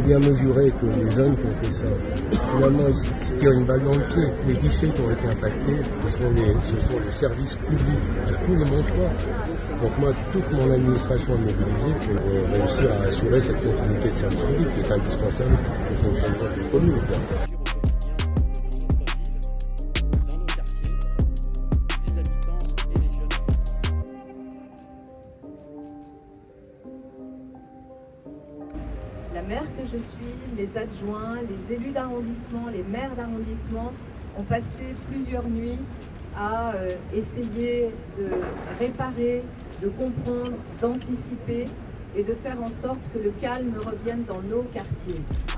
bien mesuré que les jeunes qui ont fait ça, finalement, ils se tirent une balle dans le pied. Les guichets qui ont été impactés, ce sont les services publics à tous les bonsoirs. Donc moi, toute mon administration est mobilisée pour réussir à assurer cette continuité de service public qui est indispensable au fonctionnement d'une commune. La maire que je suis, les adjoints, les élus d'arrondissement, les maires d'arrondissement ont passé plusieurs nuits à essayer de réparer, de comprendre, d'anticiper et de faire en sorte que le calme revienne dans nos quartiers.